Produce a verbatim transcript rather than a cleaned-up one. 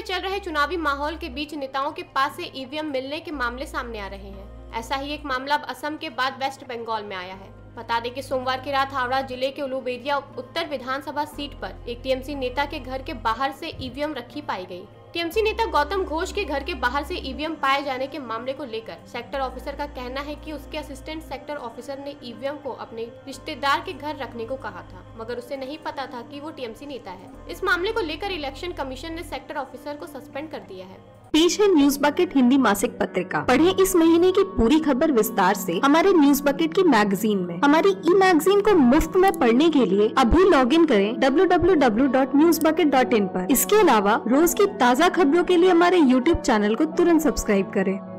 चल रहे चुनावी माहौल के बीच नेताओं के पास से ईवीएम मिलने के मामले सामने आ रहे हैं। ऐसा ही एक मामला अब असम के बाद वेस्ट बंगाल में आया है। बता दें कि सोमवार की रात हावड़ा जिले के उलूबेरिया उत्तर विधानसभा सीट पर एक टीएमसी नेता के घर के बाहर से ईवीएम रखी पाई गई। टीएमसी नेता गौतम घोष के घर के बाहर से ईवीएम पाए जाने के मामले को लेकर सेक्टर ऑफिसर का कहना है कि उसके असिस्टेंट सेक्टर ऑफिसर ने ईवीएम को अपने रिश्तेदार के घर रखने को कहा था, मगर उसे नहीं पता था कि वो टीएमसी नेता है। इस मामले को लेकर इलेक्शन कमीशन ने सेक्टर ऑफिसर को सस्पेंड कर दिया है। पेश है न्यूज बकेट हिंदी मासिक पत्रिका। पढ़ें इस महीने की पूरी खबर विस्तार से हमारे न्यूज बकेट की मैगजीन में। हमारी ई मैगजीन को मुफ्त में पढ़ने के लिए अभी लॉग इन करें W W W dot news bucket dot in पर। इसके अलावा रोज की ताज़ा खबरों के लिए हमारे यूट्यूब चैनल को तुरंत सब्सक्राइब करें।